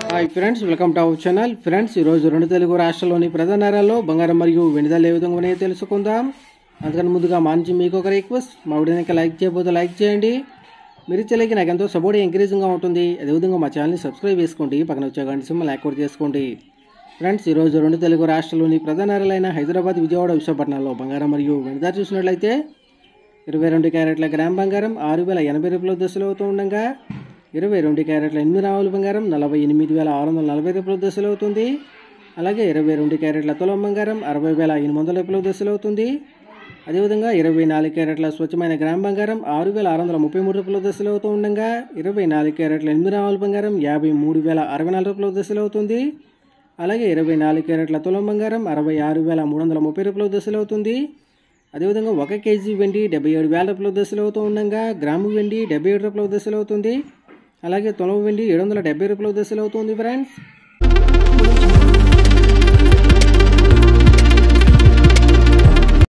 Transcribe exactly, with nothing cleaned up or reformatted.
Hi friends, welcome to our channel. Friends, ఈరోజు రెండు తెలుగు రాష్ట్రాల్లోని ప్రధాన నగరాల్లో బంగారం మరియు వెండి ధరలు ఏ విధంగా ఉన్నాయో తెలుసుకుందాం. అందుకని ముందుగా మా నుంచి మీకు ఒక రిక్వెస్ట్, మా వీడియోని లైక్ చేయబోతే లైక్ చేయండి. మీరు ఇచ్చేలకి నాకు ఎంతో సపోర్ట్ ఎంకరేజింగ్గా ఉంటుంది. అదేవిధంగా మా ఛానల్ని సబ్స్క్రైబ్ చేసుకోండి, పక్కన వచ్చే గంట సింబల్ యాక్టివేట్ చేసుకోండి. ఫ్రెండ్స్, ఈరోజు రెండు తెలుగు రాష్ట్రాల్లోని ప్రధాన నగరాలైన హైదరాబాద్, విజయవాడ, విశాఖపట్నంలో బంగారం మరియు వెండి ధర చూసినట్లయితే ఇరవై రెండు క్యారెట్ల గ్రామ్ బంగారం ఆరు వేల ఎనభై రూపాయల దశలు అవుతూ ఉండగా ఇరవై రెండు క్యారెట్ల ఎనిమిది రావుల బంగారం నలభై ఎనిమిది వేల ఆరు వందల నలభై రూపాయల దశలు అవుతుంది. అలాగే ఇరవై రెండు క్యారెట్ల తులం బంగారం అరవై వేల ఎనిమిది వందల రూపాయల దశలు అవుతుంది. అదేవిధంగా ఇరవై నాలుగు క్యారెట్ల స్వచ్ఛమైన గ్రామ్ బంగారం ఆరు వేల ఆరు వందల ముప్పై మూడు రూపాయల దశలు అవుతూ ఉండగా ఇరవై నాలుగు క్యారెట్ల ఎనిమిది రావుల బంగారం యాభై మూడు వేల అరవై నాలుగు రూపాయల దశలు అవుతుంది. అలాగే ఇరవై నాలుగు క్యారెట్ల తులం బంగారం అరవై ఆరు వేల మూడు వందల ముప్పై రూపాయల దశలు అవుతుంది. అదేవిధంగా ఒక కేజీ వెండి డెబ్బై ఏడు వేల రూపాయల దశలు అవుతూ ఉండగా గ్రాము వెండి డెబ్బై ఏడు రూపాయల దశలు అవుతుంది. అలాగే తులం వెండి ఏడు వందల డెబ్బై రూపాయల దశలు అవుతుంది. ఫ్రెండ్స్,